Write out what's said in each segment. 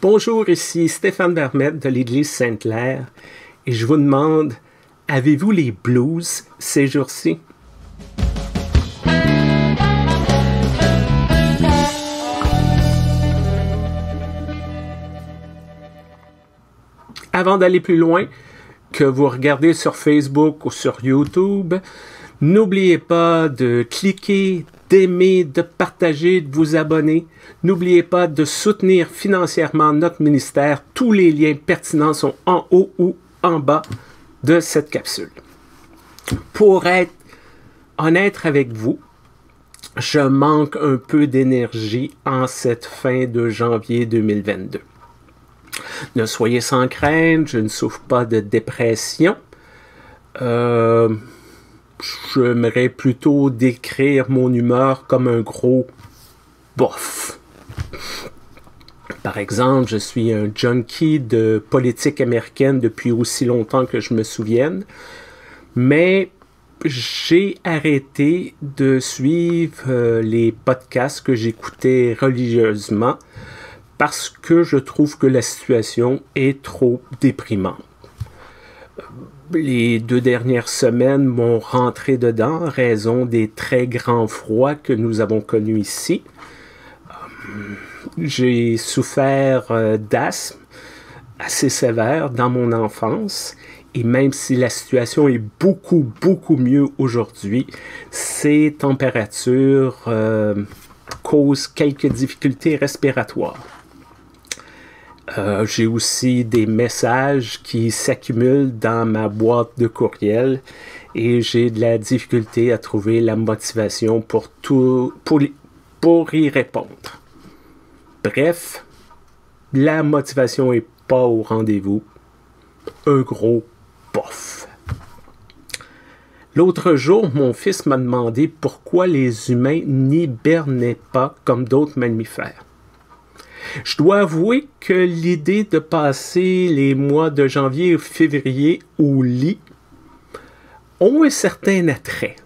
Bonjour, ici Stéphane Vermette de l'Église Sainte-Claire et je vous demande, avez-vous les blues ces jours-ci? Avant d'aller plus loin, que vous regardez sur Facebook ou sur YouTube, n'oubliez pas de cliquer, d'aimer, de partager, de vous abonner. N'oubliez pas de soutenir financièrement notre ministère. Tous les liens pertinents sont en haut ou en bas de cette capsule. Pour être honnête avec vous, je manque un peu d'énergie en cette fin de janvier 2022. Ne soyez sans crainte, je ne souffre pas de dépression. J'aimerais plutôt décrire mon humeur comme un gros bof. Par exemple, je suis un junkie de politique américaine depuis aussi longtemps que je me souvienne, mais j'ai arrêté de suivre les podcasts que j'écoutais religieusement parce que je trouve que la situation est trop déprimante. Les 2 dernières semaines m'ont rentré dedans en raison des très grands froids que nous avons connus ici. J'ai souffert d'asthme assez sévère dans mon enfance et même si la situation est beaucoup mieux aujourd'hui, ces températures causent quelques difficultés respiratoires. J'ai aussi des messages qui s'accumulent dans ma boîte de courriel et j'ai de la difficulté à trouver la motivation pour y répondre. Bref, la motivation n'est pas au rendez-vous. Un gros bof. L'autre jour, mon fils m'a demandé pourquoi les humains n'hibernaient pas comme d'autres mammifères. Je dois avouer que l'idée de passer les mois de janvier et février au lit ont un certain attrait.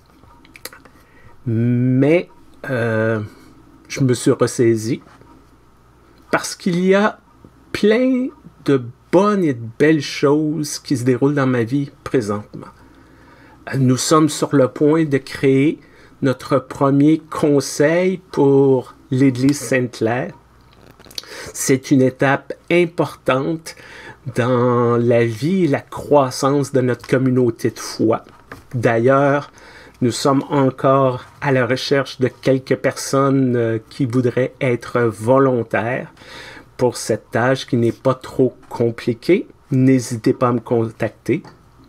Mais je me suis ressaisi parce qu'il y a plein de bonnes et de belles choses qui se déroulent dans ma vie présentement. Nous sommes sur le point de créer notre premier conseil pour l'Église Sainte-Claire. C'est une étape importante dans la vie et la croissance de notre communauté de foi. D'ailleurs, nous sommes encore à la recherche de quelques personnes qui voudraient être volontaires pour cette tâche qui n'est pas trop compliquée. N'hésitez pas à me contacter.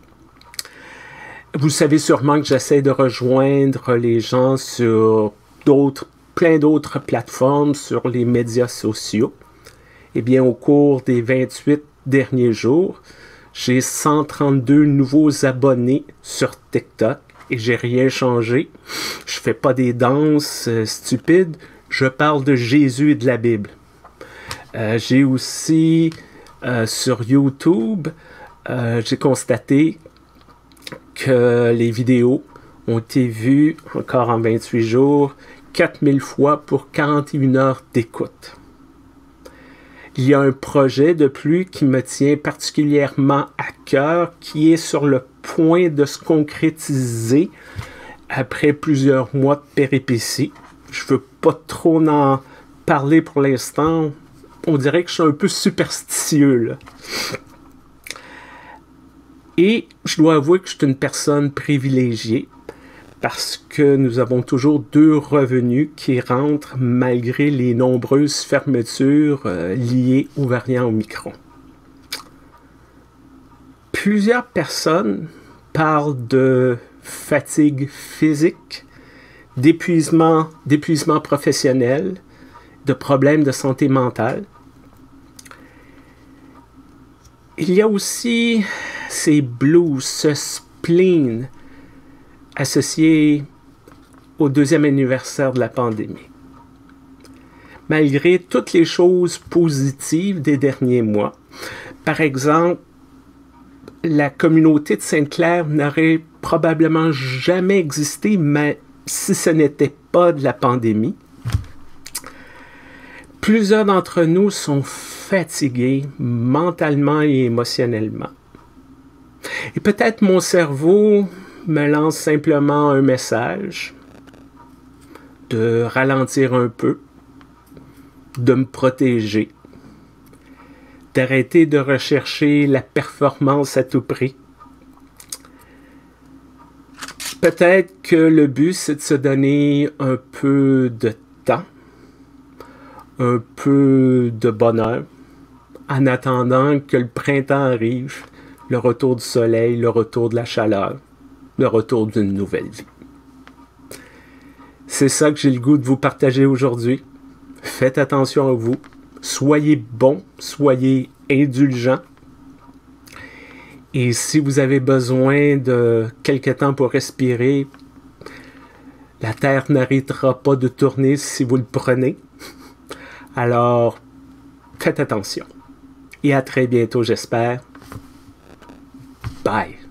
Vous savez sûrement que j'essaie de rejoindre les gens sur plein d'autres plateformes, sur les médias sociaux. Eh bien, au cours des 28 derniers jours, j'ai 132 nouveaux abonnés sur TikTok et j'ai rien changé. Je fais pas des danses stupides, je parle de Jésus et de la Bible. J'ai aussi sur YouTube, j'ai constaté que les vidéos ont été vues encore en 28 jours 4000 fois pour 41 heures d'écoute. Il y a un projet de plus qui me tient particulièrement à cœur, qui est sur le point de se concrétiser après plusieurs mois de péripéties. Je ne veux pas trop en parler pour l'instant. On dirait que je suis un peu superstitieux, là. Et je dois avouer que je suis une personne privilégiée parce que nous avons toujours 2 revenus qui rentrent malgré les nombreuses fermetures liées au variant Omicron. Plusieurs personnes parlent de fatigue physique, d'épuisement professionnel, de problèmes de santé mentale. Il y a aussi ces blues, ce spleen associé au 2e anniversaire de la pandémie. Malgré toutes les choses positives des derniers mois, par exemple, la communauté de Sainte-Claire n'aurait probablement jamais existé, mais si ce n'était pas de la pandémie. Plusieurs d'entre nous sont fatigués mentalement et émotionnellement. Et peut-être mon cerveau me lance simplement un message de ralentir un peu, de me protéger, d'arrêter de rechercher la performance à tout prix. Peut-être que le but, c'est de se donner un peu de temps, un peu de bonheur, en attendant que le printemps arrive, le retour du soleil, le retour de la chaleur, le retour d'une nouvelle vie. C'est ça que j'ai le goût de vous partager aujourd'hui. Faites attention à vous. Soyez bons, soyez indulgents. Et si vous avez besoin de quelques temps pour respirer, la Terre n'arrêtera pas de tourner si vous le prenez. Alors, faites attention. Et à très bientôt, j'espère. Bye.